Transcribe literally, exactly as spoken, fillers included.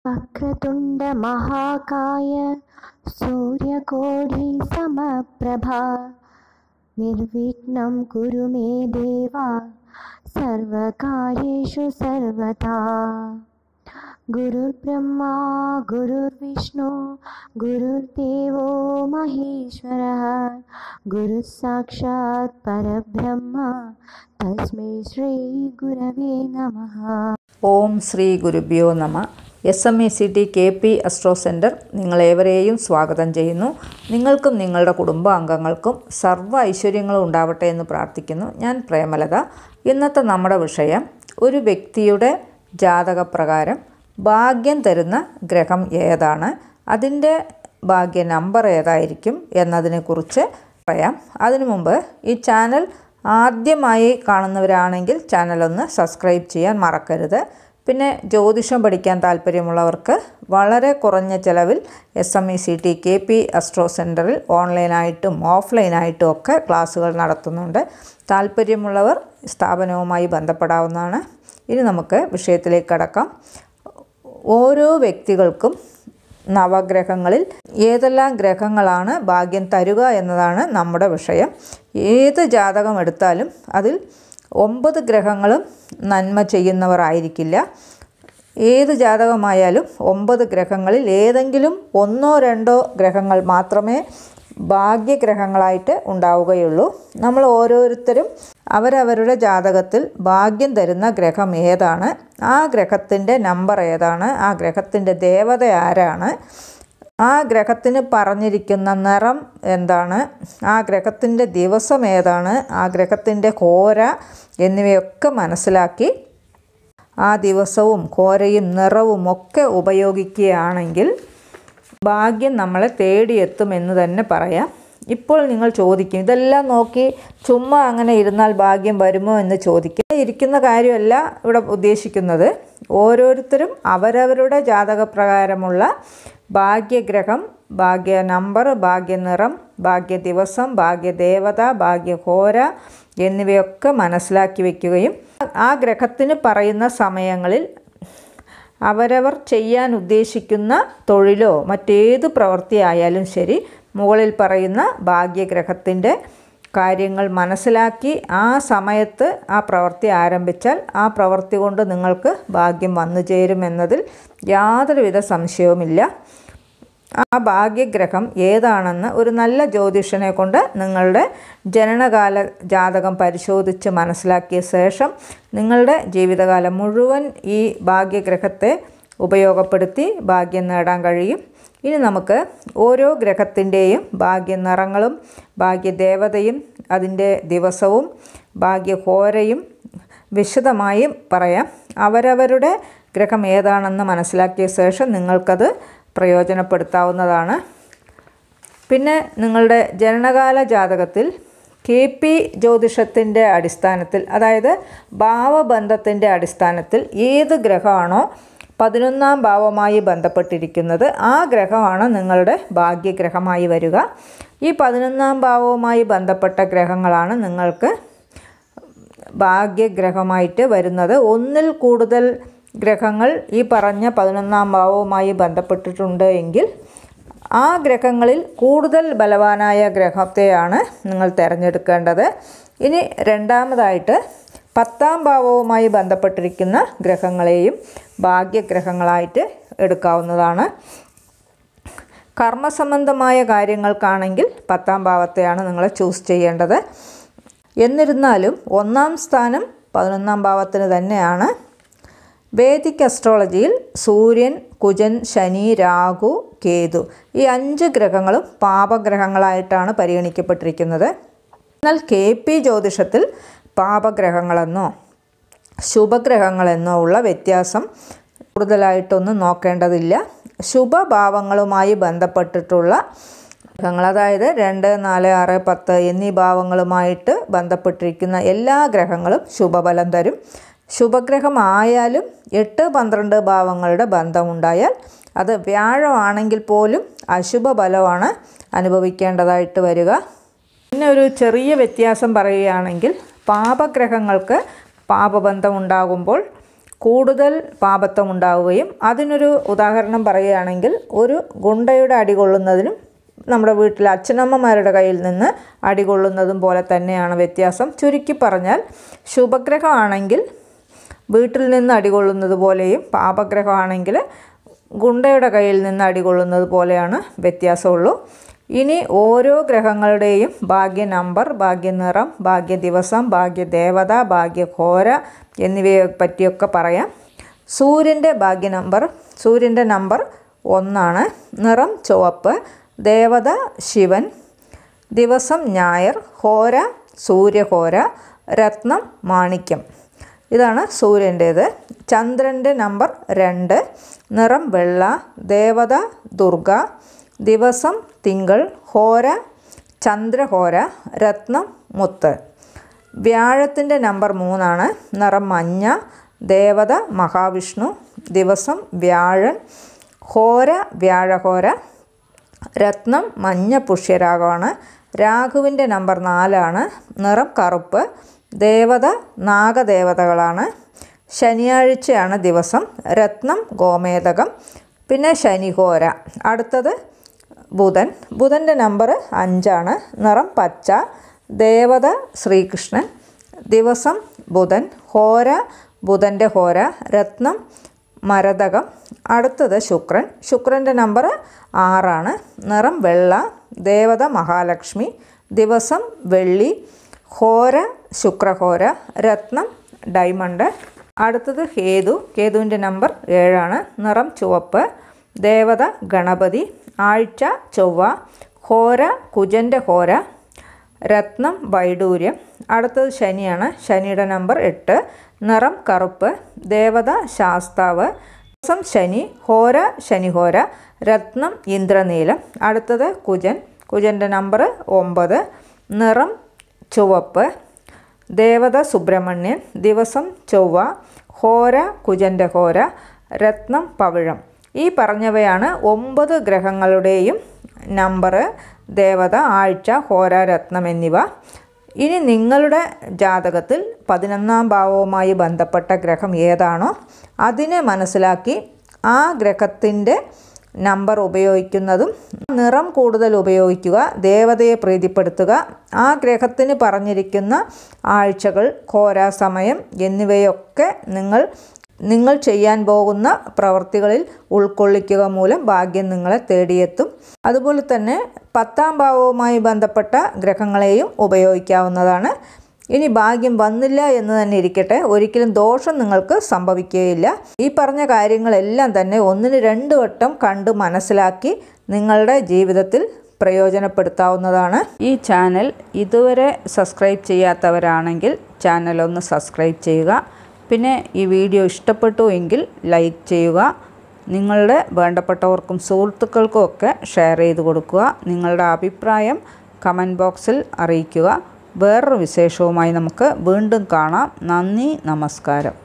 वक्रतुण्ड महाकाय सूर्यकोटि समप्रभा निर्विघ्नं कुरु मे देवा सर्वकार्येषु सर्वदा। गुरुर्ब्रह्मा गुरुर्विष्णु गुरुर्देवो महेश्वरः गुरुः साक्षात् परब्रह्म तस्मै श्री गुरवे नमः। ഓം ശ്രീ ഗുരുഭ്യോ നമ. S M E C T K P astro centre നിങ്ങളേവരെയും സ്വാഗതം ചെയ്യുന്നു. നിങ്ങൾക്കും നിങ്ങളുടെ കുടുംബാംഗങ്ങൾക്കും സർവ്വ ഐശ്വര്യങ്ങളും ഉണ്ടാവട്ടെ എന്ന് പ്രാർത്ഥിക്കുന്നു. ഞാൻ പ്രേമലത. ഇന്നത്തെ നമ്മുടെ വിഷയം ഒരു വ്യക്തിയുടെ ജാതകപ്രകാരം ഭാഗ്യം തരുന്ന ഗ്രഹം ഏതാണ്, അതിൻ്റെ ഭാഗ്യ നമ്പർ ഏതായിരിക്കും എന്നതിനെക്കുറിച്ച് പറയാം. അതിനു മുമ്പ് ഈ ചാനൽ ആദ്യമായി കാണുന്നവരാണെങ്കിൽ ചാനലൊന്ന് സബ്സ്ക്രൈബ് ചെയ്യാൻ മറക്കരുത്. പിന്നെ ജ്യോതിഷം പഠിക്കാൻ താല്പര്യമുള്ളവർക്ക് വളരെ കുറഞ്ഞ ചിലവിൽ S M E C T K P astro സെൻറ്ററിൽ ഓൺലൈനായിട്ടും ഓഫ്ലൈനായിട്ടും ഒക്കെ ക്ലാസ്സുകൾ നടത്തുന്നുണ്ട്. താല്പര്യമുള്ളവർ സ്ഥാപനവുമായി ബന്ധപ്പെടാവുന്നതാണ്. ഇനി നമുക്ക് വിഷയത്തിലേക്ക് കടക്കാം. ഓരോ വ്യക്തികൾക്കും നവഗ്രഹങ്ങളിൽ ഏതെല്ലാം ഗ്രഹങ്ങളാണ് ഭാഗ്യം തരുക എന്നതാണ് നമ്മുടെ വിഷയം. ഏത് ജാതകം എടുത്താലും അതിൽ ഒമ്പത് ഗ്രഹങ്ങളും നന്മ ചെയ്യുന്നവർ ആയിരിക്കില്ല. ഏത് ജാതകമായാലും ഒമ്പത് ഗ്രഹങ്ങളിൽ ഏതെങ്കിലും ഒന്നോ രണ്ടോ ഗ്രഹങ്ങൾ മാത്രമേ ഭാഗ്യഗ്രഹങ്ങളായിട്ട് ഉണ്ടാവുകയുള്ളൂ. നമ്മൾ ഓരോരുത്തരും അവരവരുടെ ജാതകത്തിൽ ഭാഗ്യം തരുന്ന ഗ്രഹം ഏതാണ്, ആ ഗ്രഹത്തിൻ്റെ നമ്പർ ഏതാണ്, ആ ഗ്രഹത്തിൻ്റെ ദേവത ആരാണ്, ആ ഗ്രഹത്തിന് പറഞ്ഞിരിക്കുന്ന നിറം എന്താണ്, ആ ഗ്രഹത്തിൻ്റെ ദിവസം ഏതാണ്, ആ ഗ്രഹത്തിൻ്റെ ഘോര എന്നിവയൊക്കെ മനസ്സിലാക്കി ആ ദിവസവും ഘോരയും നിറവും ഒക്കെ ഉപയോഗിക്കുകയാണെങ്കിൽ ഭാഗ്യം നമ്മളെ തേടിയെത്തുമെന്ന് തന്നെ പറയാം. ഇപ്പോൾ നിങ്ങൾ ചോദിക്കും, ഇതെല്ലാം നോക്കി ചുമ്മാ അങ്ങനെ ഇരുന്നാൽ ഭാഗ്യം വരുമോ എന്ന് ചോദിക്കും. ഇരിക്കുന്ന കാര്യമല്ല ഇവിടെ ഉദ്ദേശിക്കുന്നത്. ഓരോരുത്തരും അവരവരുടെ ജാതകപ്രകാരമുള്ള ഭാഗ്യഗ്രഹം, ഭാഗ്യ നമ്പർ, ഭാഗ്യനിറം, ഭാഗ്യ ദിവസം, ഭാഗ്യദേവത, ഭാഗ്യഘോര എന്നിവയൊക്കെ മനസ്സിലാക്കി വയ്ക്കുകയും ആ ഗ്രഹത്തിന് പറയുന്ന സമയങ്ങളിൽ അവരവർ ചെയ്യാൻ ഉദ്ദേശിക്കുന്ന തൊഴിലോ മറ്റേത് പ്രവൃത്തിയായാലും ശരി, മുകളിൽ പറയുന്ന ഭാഗ്യഗ്രഹത്തിൻ്റെ കാര്യങ്ങൾ മനസ്സിലാക്കി ആ സമയത്ത് ആ പ്രവൃത്തി ആരംഭിച്ചാൽ ആ പ്രവൃത്തി കൊണ്ട് നിങ്ങൾക്ക് ഭാഗ്യം വന്നു ചേരുമെന്നതിൽ യാതൊരുവിധ സംശയവുമില്ല. ആ ഭാഗ്യഗ്രഹം ഏതാണെന്ന് ഒരു നല്ല ജ്യോതിഷനെ കൊണ്ട് നിങ്ങളുടെ ജനനകാല ജാതകം പരിശോധിച്ച് മനസ്സിലാക്കിയ ശേഷം നിങ്ങളുടെ ജീവിതകാലം മുഴുവൻ ഈ ഭാഗ്യഗ്രഹത്തെ ഉപയോഗപ്പെടുത്തി ഭാഗ്യം നേടാൻ കഴിയും. ഇനി നമുക്ക് ഓരോ ഗ്രഹത്തിൻ്റെയും ഭാഗ്യനിറങ്ങളും ഭാഗ്യദേവതയും അതിൻ്റെ ദിവസവും ഭാഗ്യഘോരയും വിശദമായും പറയാം. അവരവരുടെ ഗ്രഹം ഏതാണെന്ന് മനസ്സിലാക്കിയ ശേഷം നിങ്ങൾക്കത് പ്രയോജനപ്പെടുത്താവുന്നതാണ്. പിന്നെ നിങ്ങളുടെ ജനനകാല ജാതകത്തിൽ കെ പി ജ്യോതിഷത്തിൻ്റെ അടിസ്ഥാനത്തിൽ, അതായത് ഭാവബന്ധത്തിൻ്റെ അടിസ്ഥാനത്തിൽ ഏത് ഗ്രഹമാണോ പതിനൊന്നാം ഭാവമായി ബന്ധപ്പെട്ടിരിക്കുന്നത് ആ ഗ്രഹമാണ് നിങ്ങളുടെ ഭാഗ്യഗ്രഹമായി വരിക. ഈ പതിനൊന്നാം ഭാവവുമായി ബന്ധപ്പെട്ട ഗ്രഹങ്ങളാണ് നിങ്ങൾക്ക് ഭാഗ്യഗ്രഹമായിട്ട് വരുന്നത്. ഒന്നിൽ കൂടുതൽ ഗ്രഹങ്ങൾ ഈ പറഞ്ഞ പതിനൊന്നാം ഭാവവുമായി ബന്ധപ്പെട്ടിട്ടുണ്ട് എങ്കിൽ ആ ഗ്രഹങ്ങളിൽ കൂടുതൽ ബലവാനായ ഗ്രഹത്തെയാണ് നിങ്ങൾ തിരഞ്ഞെടുക്കേണ്ടത്. ഇനി രണ്ടാമതായിട്ട് പത്താം ഭാവവുമായി ബന്ധപ്പെട്ടിരിക്കുന്ന ഗ്രഹങ്ങളെയും ഭാഗ്യഗ്രഹങ്ങളായിട്ട് എടുക്കാവുന്നതാണ്. കർമ്മസംബന്ധമായ കാര്യങ്ങൾക്കാണെങ്കിൽ പത്താം ഭാവത്തെയാണ് നിങ്ങൾ ചൂസ് ചെയ്യേണ്ടത്. എന്നിരുന്നാലും ഒന്നാം സ്ഥാനം പതിനൊന്നാം ഭാവത്തിന് തന്നെയാണ്. വേദിക് അസ്ട്രോളജിയിൽ സൂര്യൻ, കുജൻ, ശനി, രാഹു, കേതു ഈ അഞ്ച് ഗ്രഹങ്ങളും പാപഗ്രഹങ്ങളായിട്ടാണ് പരിഗണിക്കപ്പെട്ടിരിക്കുന്നത്. എന്നാൽ കെ പി ജ്യോതിഷത്തിൽ പാപഗ്രഹങ്ങളെന്നോ ശുഭഗ്രഹങ്ങളെന്നോ ഉള്ള വ്യത്യാസം കൂടുതലായിട്ടൊന്നും നോക്കേണ്ടതില്ല. ശുഭഭാവങ്ങളുമായി ബന്ധപ്പെട്ടിട്ടുള്ള ഗ്രഹങ്ങൾ, അതായത് രണ്ട്, നാല്, ആറ്, പത്ത് എന്നീ ഭാവങ്ങളുമായിട്ട് ബന്ധപ്പെട്ടിരിക്കുന്ന എല്ലാ ഗ്രഹങ്ങളും ശുഭഫലം തരും. ശുഭഗ്രഹമായാലും എട്ട് പന്ത്രണ്ട് ഭാവങ്ങളുടെ ബന്ധമുണ്ടായാൽ അത് വ്യാഴമാണെങ്കിൽ പോലും അശുഭ ഫലമാണ് അനുഭവിക്കേണ്ടതായിട്ട് വരിക. പിന്നെ ഒരു ചെറിയ വ്യത്യാസം പറയുകയാണെങ്കിൽ പാപഗ്രഹങ്ങൾക്ക് പാപബന്ധം ഉണ്ടാകുമ്പോൾ കൂടുതൽ പാപത്വം ഉണ്ടാവുകയും അതിനൊരു ഉദാഹരണം പറയുകയാണെങ്കിൽ ഒരു ഗുണ്ടയുടെ അടികൊള്ളുന്നതിനും നമ്മുടെ വീട്ടിലെ അച്ഛനമ്മമാരുടെ കയ്യിൽ നിന്ന് അടികൊള്ളുന്നതും പോലെ തന്നെയാണ് വ്യത്യാസം. ചുരുക്കി പറഞ്ഞാൽ ശുഭഗ്രഹമാണെങ്കിൽ വീട്ടിൽ നിന്ന് അടികൊള്ളുന്നത് പോലെയും പാപഗ്രഹമാണെങ്കിൽ ഗുണ്ടയുടെ കയ്യിൽ നിന്ന് അടികൊള്ളുന്നത് പോലെയാണ് വ്യത്യാസമുള്ളൂ. ഇനി ഓരോ ഗ്രഹങ്ങളുടെയും ഭാഗ്യ നമ്പർ, ഭാഗ്യ നിറം, ഭാഗ്യ ദിവസം, ഭാഗ്യ ദേവത, ഭാഗ്യഘോര എന്നിവയെ പറ്റിയൊക്കെ പറയാം. സൂര്യൻ്റെ ഭാഗ്യ നമ്പർ, സൂര്യൻ്റെ നമ്പർ ഒന്നാണ്. നിറം ചുവപ്പ്, ദേവത ശിവൻ, ദിവസം ഞായർ, ഹോര സൂര്യഹോര, രത്നം മാണിക്യം. ഇതാണ് സൂര്യൻ്റേത്. ചന്ദ്രൻ്റെ നമ്പർ രണ്ട്, നിറം വെള്ള, ദേവത ദുർഗ, ദിവസം തിങ്കൾ, ഹോര ചന്ദ്രഹോര, രത്നം മുത്ത്. വ്യാഴത്തിൻ്റെ നമ്പർ മൂന്നാണ്, നിറം മഞ്ഞ, ദേവത മഹാവിഷ്ണു, ദിവസം വ്യാഴൻ, ഹോര വ്യാഴഹോര, രത്നം മഞ്ഞ പുഷ്യരാഗമാണ്. രാഹുവിൻ്റെ നമ്പർ നാലാണ്, നിറം കറുപ്പ്, ദേവത നാഗദേവതകളാണ്. ശനിയാഴ്ചയാണ് ദിവസം, രത്നം ഗോമേതകം, പിന്നെ ശനിഹോര. അടുത്തത് ബുധൻ. ബുധൻ്റെ നമ്പർ അഞ്ചാണ്, നിറം പച്ച, ദേവത ശ്രീകൃഷ്ണൻ, ദിവസം ബുധൻ, ഹോര ബുധൻ്റെ ഹോര, രത്നം മരതകം. അടുത്തത് ശുക്രൻ. ശുക്രൻ്റെ നമ്പർ ആറാണ്, നിറം വെള്ള, ദേവത മഹാലക്ഷ്മി, ദിവസം വെള്ളി, ഹോര ശുക്രഹോര, രത്നം ഡയമണ്ട്. അടുത്തത് കേതു. കേതുവിൻ്റെ നമ്പർ ഏഴാണ്, നിറം ചുവപ്പ്, ദേവത ഗണപതി, ആഴ്ച ചൊവ്വ, ഹോര കുജൻ്റെ ഹോര, രത്നം വൈഡൂര്യം. അടുത്തത് ശനിയാണ്. ശനിയുടെ നമ്പർ എട്ട്, നിറം കറുപ്പ്, ദേവത ശാസ്താവ്, ദിവസം ശനി, ഹോര ശനിഹോര, രത്നം ഇന്ദ്രനീലം. അടുത്തത് കുജൻ. കുജൻ്റെ നമ്പർ ഒമ്പത്, നിറം ചുവപ്പ്, ദേവത സുബ്രഹ്മണ്യൻ, ദിവസം ചൊവ്വ, ഹോര കുജൻ്റെ ഹോര, രത്നം പവിഴം. ഈ പറഞ്ഞവയാണ് ഒമ്പത് ഗ്രഹങ്ങളുടെയും നമ്പർ, ദേവത, ആഴ്ച, ഹോര, രത്നം എന്നിവ. ഇനി നിങ്ങളുടെ ജാതകത്തിൽ പതിനൊന്നാം ഭാവവുമായി ബന്ധപ്പെട്ട ഗ്രഹം ഏതാണോ അതിനെ മനസ്സിലാക്കി ആ ഗ്രഹത്തിൻ്റെ നമ്പർ ഉപയോഗിക്കുന്നതും, നിറം കൂടുതൽ ഉപയോഗിക്കുക, ദേവതയെ പ്രീതിപ്പെടുത്തുക, ആ ഗ്രഹത്തിന് പറഞ്ഞിരിക്കുന്ന ആഴ്ചകൾ, ഹോരാ സമയം എന്നിവയൊക്കെ നിങ്ങൾ നിങ്ങൾ ചെയ്യാൻ പോകുന്ന പ്രവൃത്തികളിൽ ഉൾക്കൊള്ളിക്കുക മൂലം ഭാഗ്യം നിങ്ങളെ തേടിയെത്തും. അതുപോലെ തന്നെ പത്താം ഭാവവുമായി ബന്ധപ്പെട്ട ഗ്രഹങ്ങളെയും ഉപയോഗിക്കാവുന്നതാണ്. ഇനി ഭാഗ്യം വന്നില്ല എന്ന് തന്നെ ഇരിക്കട്ടെ, ഒരിക്കലും ദോഷം നിങ്ങൾക്ക് സംഭവിക്കുകയില്ല. ഈ പറഞ്ഞ കാര്യങ്ങളെല്ലാം തന്നെ ഒന്നിന് രണ്ട് വട്ടം കണ്ട് മനസ്സിലാക്കി നിങ്ങളുടെ ജീവിതത്തിൽ പ്രയോജനപ്പെടുത്താവുന്നതാണ്. ഈ ചാനൽ ഇതുവരെ സബ്സ്ക്രൈബ് ചെയ്യാത്തവരാണെങ്കിൽ ചാനൽ ഒന്ന് സബ്സ്ക്രൈബ് ചെയ്യുക. പിന്നെ ഈ വീഡിയോ ഇഷ്ടപ്പെട്ടു എങ്കിൽ ലൈക്ക് ചെയ്യുക. നിങ്ങളുടെ വേണ്ടപ്പെട്ടവർക്കും സുഹൃത്തുക്കൾക്കും ഒക്കെ ഷെയർ ചെയ്ത് കൊടുക്കുക. നിങ്ങളുടെ അഭിപ്രായം കമൻറ്റ് ബോക്സിൽ അറിയിക്കുക. വേറൊരു വിശേഷവുമായി നമുക്ക് വീണ്ടും കാണാം. നന്ദി, നമസ്കാരം.